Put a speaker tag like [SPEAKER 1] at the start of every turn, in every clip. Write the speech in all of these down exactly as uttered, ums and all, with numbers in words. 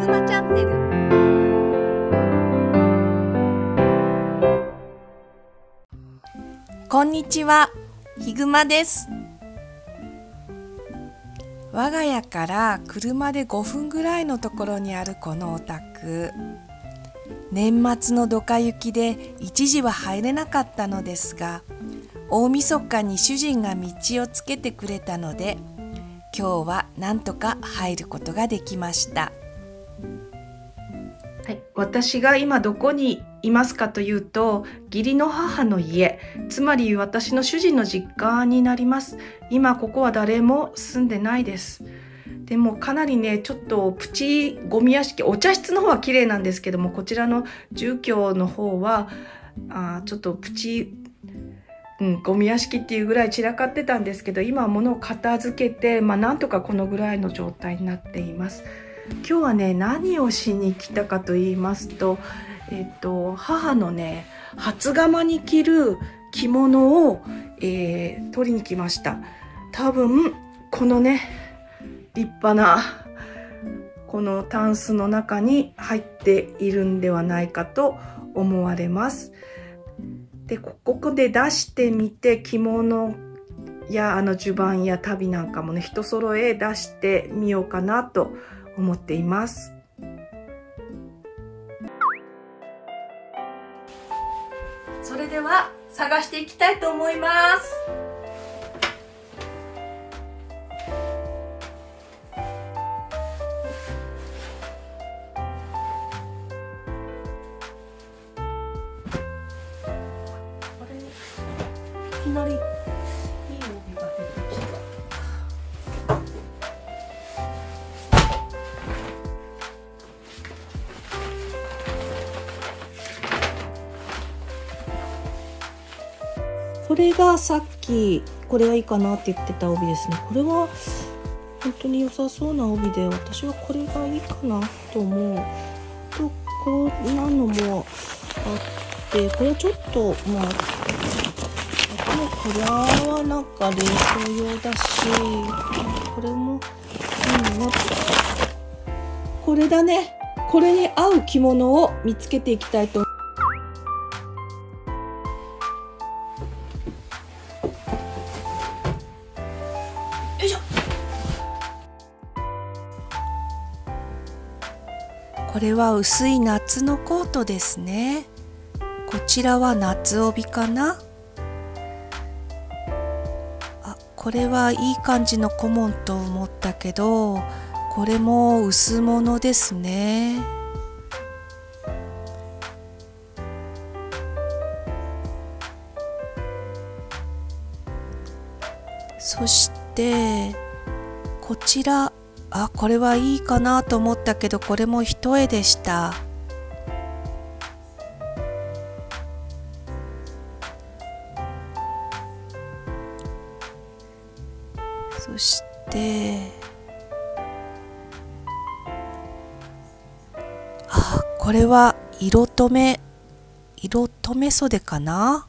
[SPEAKER 1] ぐまチャンネル。こんにちは、ひぐまです。我が家から車でごふんぐらいのところにあるこのお宅、年末のドカ雪で一時は入れなかったのですが、大晦日に主人が道をつけてくれたので、今日はなんとか入ることができました。はい、私が今どこにいますかというと、義理の母の家、つまり私の主人の実家になります。今ここは誰も住んでないです。でもかなりね、ちょっとプチゴミ屋敷、お茶室の方は綺麗なんですけども、こちらの住居の方はあちょっとプチ、うん、ゴミ屋敷っていうぐらい散らかってたんですけど、今は物を片付けて、まあ、なんとかこのぐらいの状態になっています。今日はね、何をしに来たかと言いますと、えっと、母のね、初釜に着る着物を、えー、取りに来ました。多分、このね、立派な、このタンスの中に入っているんではないかと思われます。で、ここで出してみて、着物やあの襦袢や足袋なんかもね、一揃え出してみようかなと思っています。それでは探していきたいと思います。これいきなりいい帯が出てきた。これがさっきこれがいいかなって言ってた帯ですね。これは本当に良さそうな帯で、私はこれがいいかなと思う。とこんなのもあって、これはちょっとまあでもこれはなんか冷凍用だし、これもいいな。これだね。これに合う着物を見つけていきたいと思います。よいしょ。これは薄い夏のコートですね。こちらは夏帯かな。あ、これはいい感じの小紋と思ったけど、これも薄物ですね。そしてこちら、あ、これはいいかなと思ったけど、これも一重でした。そしてあ、これは色留め色留め袖かな。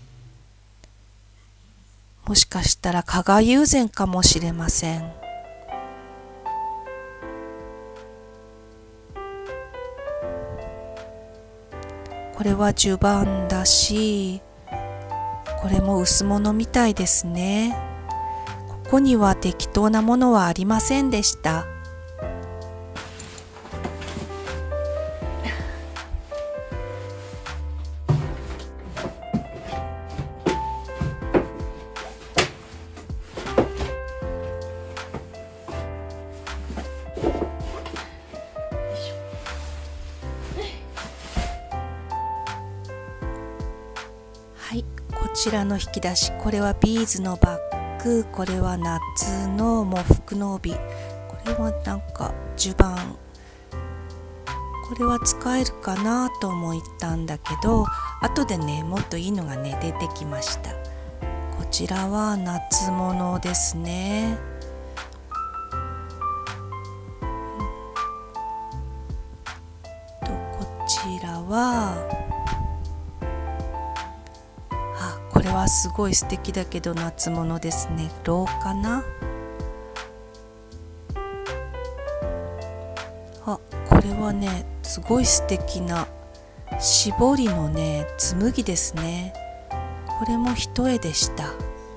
[SPEAKER 1] もしかしたら加賀友禅かもしれません。これは襦袢だし、これも薄物みたいですね。ここには適当なものはありませんでした。はい、こちらの引き出し、これはビーズのバッグ、これは夏の喪服の帯、これはなんか襦袢、これは使えるかなと思ったんだけど、後でね、もっといいのがね出てきました。こちらは夏物ですね。とこちらはこれはすごい素敵だけど夏物ですね。ローかな。あ、こ
[SPEAKER 2] これはねすごい素敵な絞りのね紬ですね。これも一重でした。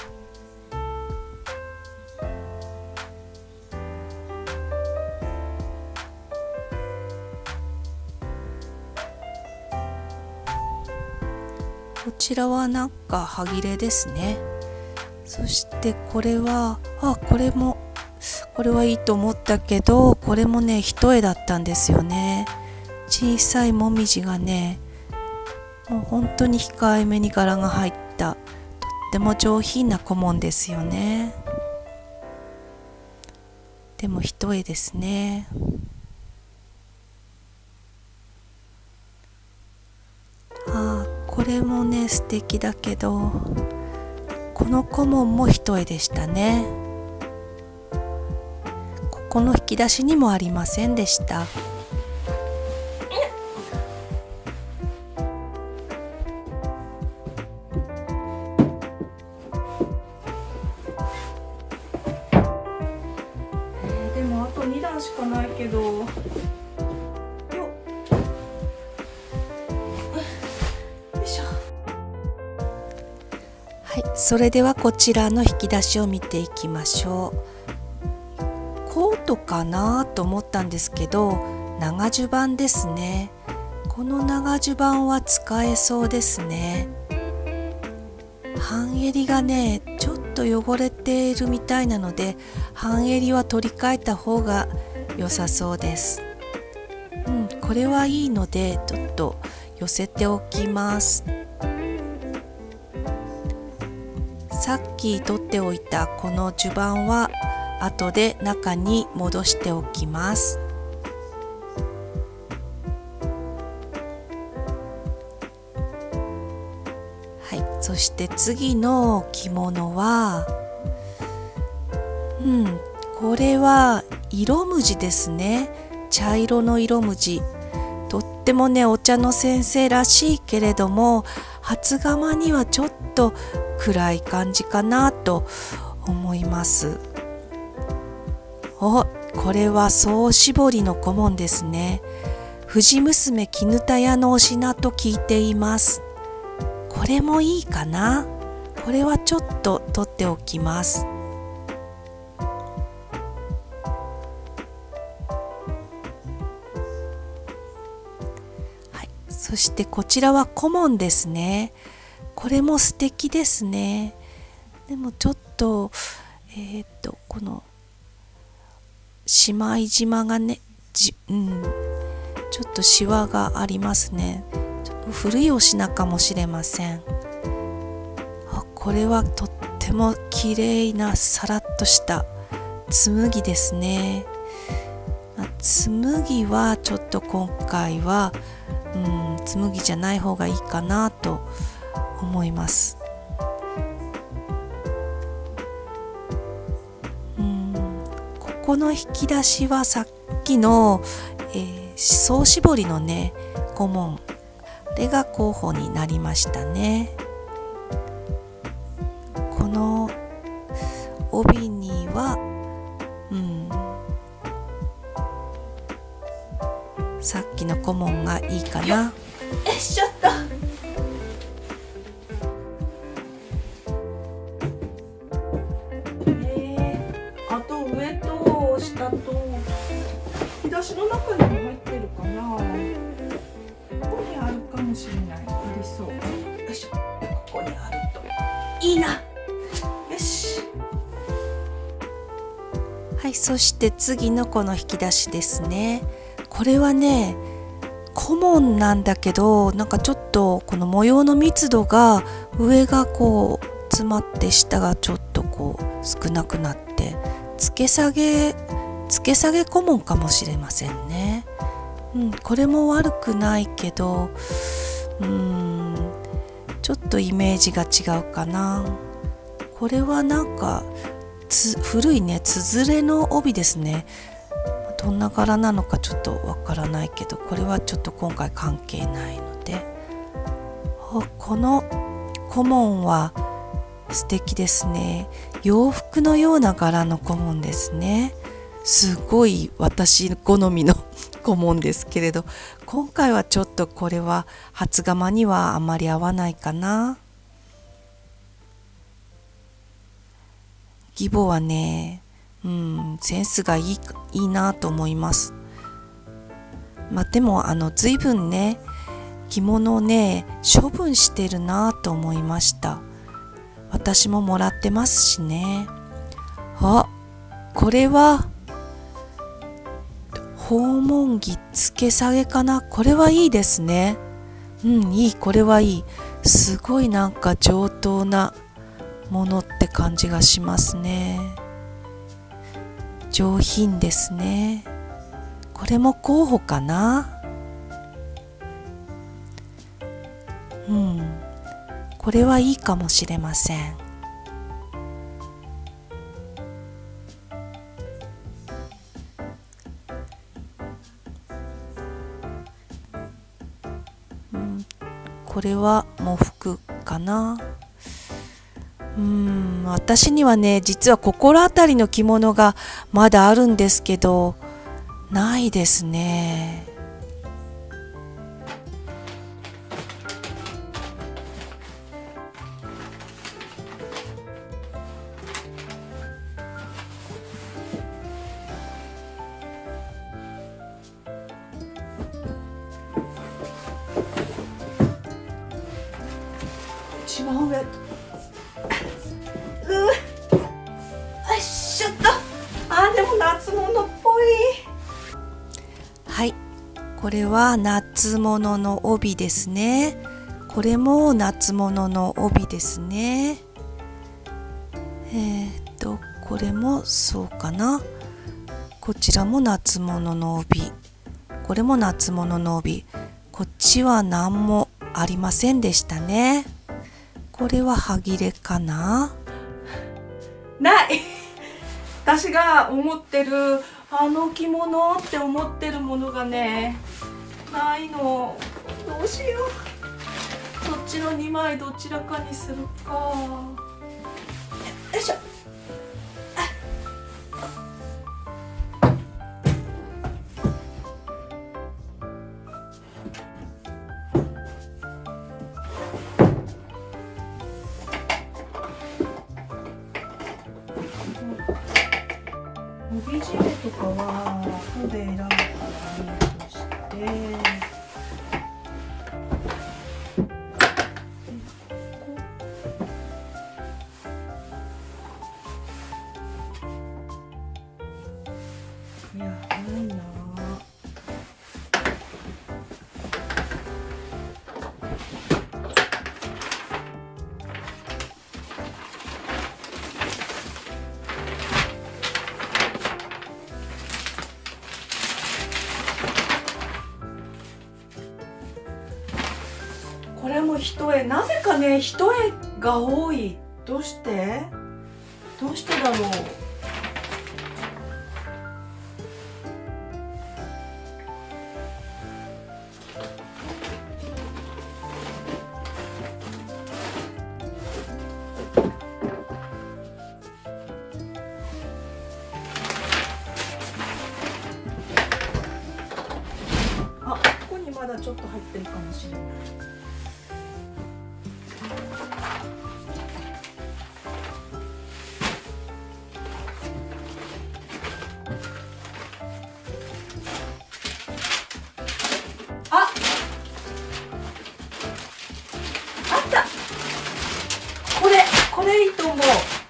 [SPEAKER 2] こちらはなんか歯切れですね。そしてこれはあこれもこれはいいと思ったけど、これもね一重だったんですよね。小さいもみじがねもう本当に控えめに柄が入ったとっても上品な小紋ですよね。でも一重ですね。ああこれもね素敵だけど、この小紋も一重でしたね。ここの引き出しにもありませんでした。
[SPEAKER 1] でもあとにだんしかないけど、よっ、よいしょ。
[SPEAKER 2] はい、それではこちらの引き出しを見ていきましょう。コートかなと思ったんですけど、長襦袢ですね。この長襦袢は使えそうですね。半襟がねちょっと汚れているみたいなので、半襟は取り替えた方が良さそうです。うん、これはいいのでちょっと寄せておきます。さっき取っておいたこの襦袢は後で中に戻しておきます。はい、そして次の着物は、うん、これは色無地ですね。茶色の色無地。とってもねお茶の先生らしいけれども、初釜にはちょっと暗い感じかなと思います。お、これは総絞りの小紋ですね。藤娘絹田屋のお品と聞いています。これもいいかな。これはちょっと取っておきます。はい、そしてこちらは小紋ですね。これも素敵ですね。でもちょっとえっとこのしまい島がねじ、うん、ちょっとシワがありますね。ちょっと古いお品かもしれません。あ、これはとっても綺麗なさらっとした紬ですね。紬はちょっと今回は、うん、紬じゃない方がいいかなと思います。この引き出しはさっきの、えー、総絞りのね小紋、あれが候補になりましたね。この帯には、うん、さっきの小紋がいいかな。
[SPEAKER 1] よいしょっと。下と引き出しの中にも入ってるかな。ここにあるかもしれない。ありそう。よいしょ。ここにあるといいな。よし。
[SPEAKER 2] はい、そして次のこの引き出しですね。これはね小紋なんだけど、なんかちょっとこの模様の密度が上がこう詰まって下がちょっとこう少なくなってつけ下げつけ下げ小紋かもしれませんね。うん、これも悪くないけど、うーんちょっとイメージが違うかな。これはなんかつ古いねつづれの帯ですね。どんな柄なのかちょっとわからないけど、これはちょっと今回関係ないので。この小紋は素敵ですね。洋服のような柄の小紋ですね。すごい私好みの顧問ですけれど、今回はちょっとこれは初釜にはあまり合わないかな。義母はね、うん、センスがいい、いいなと思います。まあでもあの随分ね、着物をね処分してるなと思いました。私ももらってますしね。あ、これは訪問着付け下げかな。これはいいですね。うん、いい、これはいい。すごいなんか上等なものって感じがしますね。上品ですね。これも候補かな。うん、これはいいかもしれません。うん、これは喪服かな。うん、私にはね、実は心当たりの着物がまだあるんですけど、ないですね。
[SPEAKER 1] 一番上。うー、よいしょっと。あ、でも夏物っぽい。
[SPEAKER 2] はい、これは夏物の帯ですね。これも夏物の帯ですね。えー、っとこれもそうかな。こちらも夏物の帯、これも夏物の帯。こっちは何もありませんでしたね。これは歯切れかな。
[SPEAKER 1] ない私が思ってるあの着物って思ってるものがね、ないの。どうしよう。こっちのにまいどちらかにするか。よいしょ。帯締めとかは後で選ぶからいいとして、いや、ないな。これも一重、なぜかね一重が多い。どうしてどうしてだろう。あ、ここにまだちょっと入ってるかもしれない。あ、あった。これ、これいいと思う。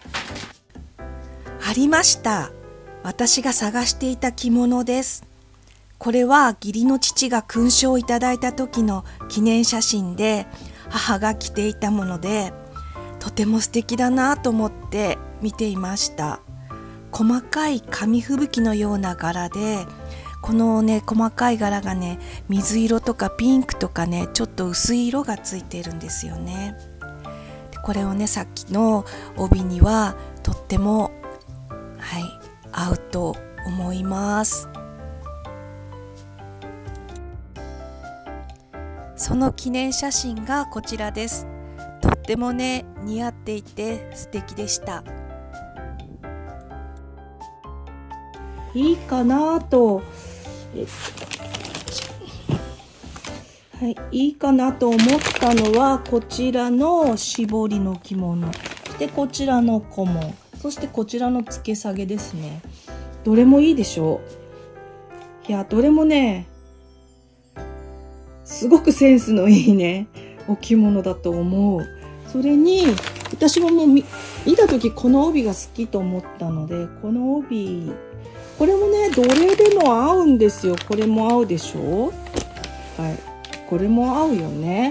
[SPEAKER 2] ありました。私が探していた着物です。これは義理の父が勲章をいただいた時の記念写真で、母が着ていたもので、とても素敵だなと思って見ていました。細かい紙吹雪のような柄で、このね細かい柄がね水色とかピンクとかねちょっと薄い色がついているんですよね。でこれをねさっきの帯にはとってもはい合うと思います。その記念写真がこちらです。とってもね似合っていて素敵でした。
[SPEAKER 1] いいかなとはい、いいかなと思ったのはこちらの絞りの着物で、こちらの小紋、そしてこちらの付け下げですね。どれもいいでしょう。いや、どれもねすごくセンスのいいねお着物だと思う。それに私ももう 見, 見た時この帯が好きと思ったので、この帯これもねどれでも合うんですよ。これも合うでしょ。はい、これも合うよね。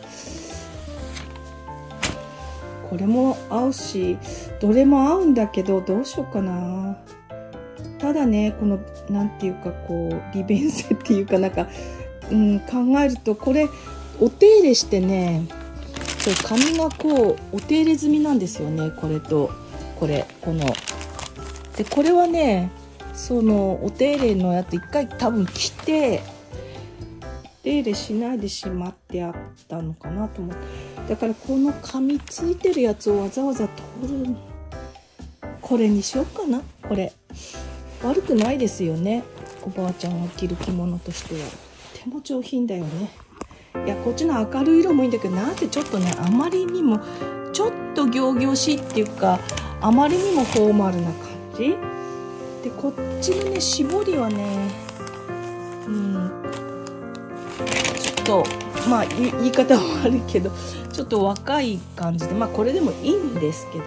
[SPEAKER 1] これも合うし、どれも合うんだけど、どうしようかな。ただね、このなんていうかこう利便性っていうかなんか、うん、考えるとこれお手入れしてね、そう髪がこうお手入れ済みなんですよね。これとこれこので、これはねそのお手入れのやつ一回多分着て手入れしないでしまってあったのかなと思って、だからこの髪ついてるやつをわざわざ取る、これにしようかな。これ悪くないですよね。おばあちゃんが着る着物としてはとても上品だよね。いや、こっちの明るい色もいいんだけど、なんせちょっとねあまりにもちょっと仰々しいっていうか、あまりにもフォーマルな感じで、こっちのね絞りはね、うんちょっとまあ言い方は悪いけどちょっと若い感じで、まあこれでもいいんですけど、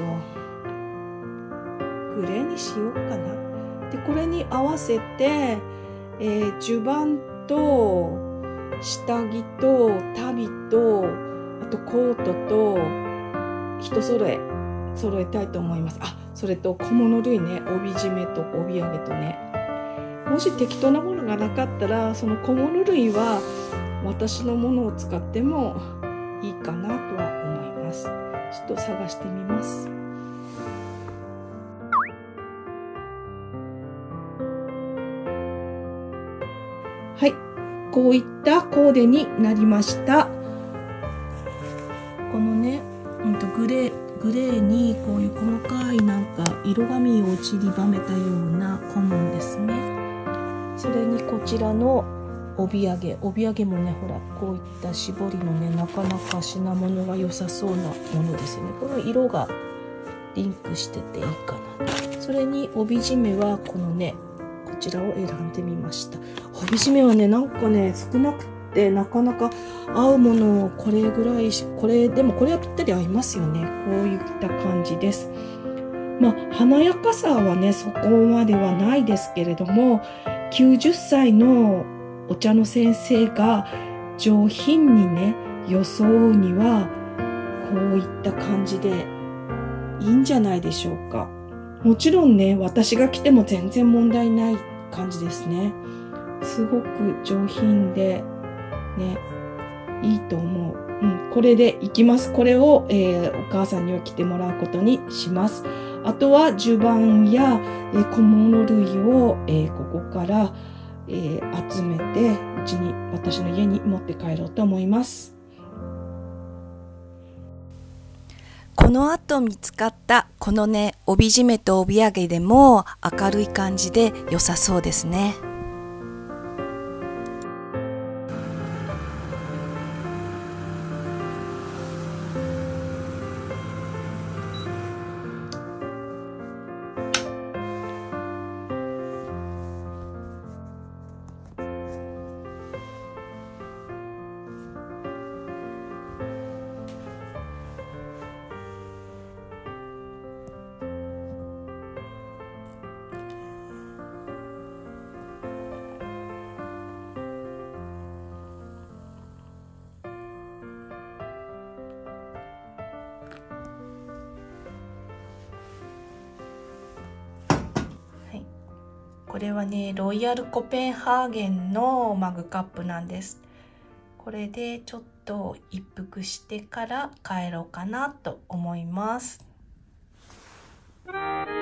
[SPEAKER 1] グレーにしようかな。でこれに合わせて、えー、襦袢と下着と足袋とあとコートと一揃え揃えたいと思います。あ、それと小物類ね、帯締めと帯揚げとね。もし適当なものがなかったらその小物類は私のものを使ってもいいかなとは思います。ちょっと探してみます。はい、こういったコーデになりました。このね、うんとグレーグレーにこういう細かいなんか色紙を散りばめたような小紋ですね。それにこちらの帯揚げ、帯揚げもね、ほらこういった絞りのね、なかなか品物が良さそうなものですよね。この色がリンクしてていいかな。それに帯締めはこのね、こちらを選んでみました。帯締めはね、なんかね少なくてなかなか合うものをこれぐらい、これでもこれはぴったり合いますよね。こういった感じです。まあ華やかさはねそこまではないですけれども、きゅうじゅっさいのお茶の先生が上品にね装うにはこういった感じでいいんじゃないでしょうか。もちろんね私が着ても全然問題ない感じですね。すごく上品でねいいと思う。うん、これでいきます。これを、えー、お母さんには着てもらうことにします。あとは襦袢や、えー、小物類を、えー、ここから、えー、集めてうちに私の家に持って帰ろうと思います。
[SPEAKER 2] この後見つかったこのね帯締めと帯揚げでも明るい感じで良さそうですね。
[SPEAKER 1] これはねロイヤルコペンハーゲンのマグカップなんです。これでちょっと一服してから帰ろうかなと思います。